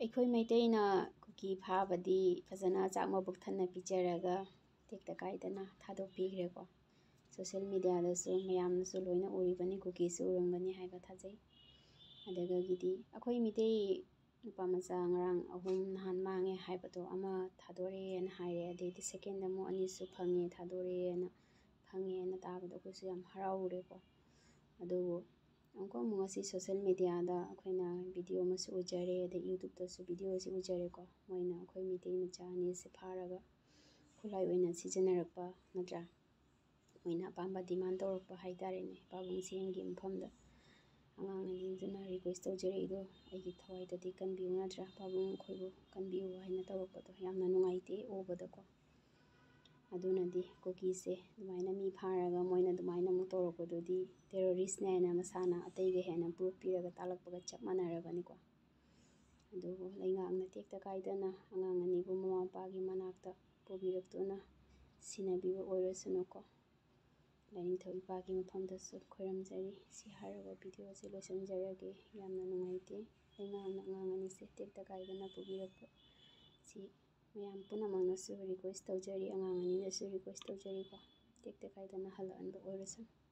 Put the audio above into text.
ꯑꯩꯈꯣꯏ ꯃꯩꯇꯩꯅ ꯀꯨꯀꯤ ꯐꯥꯕꯗꯤ ꯐꯖꯅ ꯆꯥꯛ ꯃꯕꯨꯛ ꯊꯟꯅ ꯄꯤꯖꯔꯒ ꯇꯦꯛꯇ ꯀꯥꯏꯗꯅ ꯊꯥꯗꯣꯛꯄꯤꯈ꯭ꯔꯦꯀꯣ꯫ ꯁꯣꯁꯤꯌꯦꯜ ꯃꯤꯗꯤꯌꯥꯗꯁꯨ ꯃꯌꯥꯝꯅꯁꯨ ꯂꯣꯏꯅ ꯎꯔꯤꯕꯅꯤ, ꯀꯨꯀꯤꯁꯨ ꯎꯔꯝꯒꯅꯤ ꯍꯥꯏꯕ ꯊꯥꯖꯩ꯫ ꯑꯗꯨꯒꯗꯤ ꯑꯩꯈꯣꯏ ꯃꯩꯇꯩ ꯅꯨꯄꯥ ꯃꯆꯥ ꯉꯔꯥꯡ 3 ꯅꯍꯥꯟ ꯃꯥꯡꯉꯦ ꯍꯥꯏꯕꯗꯣ, ꯑꯃ ꯊꯥꯗꯣꯔꯛꯑꯦꯅ ꯍꯥꯏꯔꯦ, ꯑꯗꯩꯗꯤ ꯁꯦꯀꯦꯟꯗ ꯑꯃꯨꯛ 2ꯁꯨ ꯐꯪꯉꯦ, ꯊꯥꯗꯣꯔꯛꯑꯦꯅ ꯐꯪꯉꯦꯅ ꯇꯥꯕꯗ ꯑꯩꯈꯣꯏꯁꯨ ꯌꯥꯝ ꯍꯔꯥꯎꯔꯦꯀꯣ꯫ ꯑꯗꯨꯕꯨ ꯑꯃꯨꯛ ꯉꯁꯤ ꯁꯣꯁꯤꯌꯦꯜ ꯃꯤꯗꯤꯌꯥꯗ ꯑꯩꯈꯣꯏꯅ ꯚꯤꯗꯤꯑꯣ ꯑꯃꯁꯨ ꯎꯖꯔꯦ, ꯑꯗꯩ ꯌꯨꯇ꯭ꯌꯨꯕꯇꯁꯨ ꯚꯤꯗꯤꯑꯣꯁꯤ ꯎꯖꯔꯦꯀꯣ꯫ ꯃꯣꯏꯅ ꯑꯩꯈꯣꯏ ꯃꯩꯇꯩ ꯃꯆꯥ 2ꯁꯦ ꯐꯥꯔꯒ ꯈꯨꯠꯂꯥꯏ ꯑꯣꯏꯅ ꯁꯤꯖꯤꯟꯅꯔꯛꯄ, ꯅꯠꯇ꯭ꯔꯥ? ꯃꯣꯏꯅ ꯑꯄꯥꯝꯕ ꯗꯤꯃꯥꯟ ꯇꯧꯔꯛꯄ ꯍꯥꯏꯇꯥꯔꯦꯅꯦ ꯄꯥꯕꯨꯡ ꯁꯦꯟꯒꯤ ꯃꯐꯝꯗ꯫ ꯑꯉꯥꯡ ꯑꯅꯤꯗꯨꯅ ꯔꯤꯀ꯭ꯋꯦꯁ ꯇꯧꯖꯔꯛꯏꯗꯣ ꯑꯩꯒꯤ ꯊꯋꯥꯏꯗꯗꯤ ꯀꯟꯕꯤꯌꯨ, ꯅꯠꯇ꯭ꯔꯥ? ꯄꯥꯕꯨꯡ ꯑꯩꯈꯣꯏꯕꯨ ꯀꯟꯕꯤꯌꯨ ꯍꯥꯏꯅ ꯇꯧꯔꯛꯄꯗꯣ ꯌꯥꯝꯅ ꯅꯨꯡꯉꯥꯏꯇꯦ ꯎꯕꯗꯀꯣ꯫ ꯑꯗꯨꯅꯗꯤ ꯀꯨꯀꯤꯁꯦ ꯑꯗꯨꯃꯥꯏꯅ ꯃꯤ ꯐꯥꯔꯒ ꯃꯣꯏꯅ ꯑꯗꯨꯃꯥꯏꯅ ꯑꯃꯨꯛ ꯇꯧꯔꯛꯄꯗꯨꯗꯤ ꯇꯦꯔꯣꯔꯤꯁꯅꯦ ꯍꯥꯏꯅ ꯃꯁꯥꯅ ꯑꯇꯩꯒ ꯍꯦꯟꯅ ꯄ꯭ꯔꯨꯐ ꯄꯤꯔꯒ ꯇꯥꯛꯂꯛꯄꯒ ꯆꯞ ꯃꯥꯟꯅꯔꯕꯅꯤꯀꯣ꯫ ꯑꯗꯨꯕꯨ ꯂꯩꯉꯥꯛꯅ ꯇꯦꯛꯇ ꯀꯥꯏꯗꯅ ꯑꯉꯥꯡ ꯑꯅꯤꯕꯨ ꯃꯃꯥ ꯃꯄꯥꯒꯤ ꯃꯅꯥꯛꯇ ꯄꯨꯕꯤꯔꯛꯇꯨꯅ ꯁꯤꯟꯅꯕꯤꯕ ꯑꯣꯏꯔꯁꯅꯨꯀꯣ꯫ ꯂꯥꯏꯅꯤꯡꯊꯧ ꯏꯄꯥꯒꯤ ꯃꯐꯝꯗꯁꯨ ꯈꯣꯏꯔꯝꯖꯔꯤ꯫ ꯁꯤ ꯍꯥꯏꯔꯒ ꯚꯤꯗꯤꯑꯣꯁꯦ ꯂꯣꯏꯁꯤꯟꯖꯔꯒꯦ꯫ ꯌꯥꯝꯅ ꯅꯨꯡꯉꯥꯏꯇꯦ ꯂꯩꯉꯥꯛꯅ ꯑꯉꯥꯡ ꯑꯅꯤꯁꯦ ꯇꯦꯛꯇ ꯀꯥꯏꯗꯅ ꯄꯨꯕꯤꯔꯛꯄ ꯁꯤ ꯃꯌꯥꯝ ꯄꯨꯝꯅꯃꯛꯅꯁꯨ ꯔꯤꯀ꯭ꯋꯦꯁ ꯇꯧꯖꯔꯤ, ꯑꯉꯥꯡ ꯑꯅꯤꯗꯁꯨ ꯔꯤꯀ꯭ꯋꯦꯁ ꯇꯧꯖꯔꯤꯀꯣ, ꯇꯦꯛꯇ ꯀꯥꯏꯗꯅ ꯍꯜꯂꯛꯍꯟꯕ ꯑꯣꯏꯔꯁꯅꯨ꯫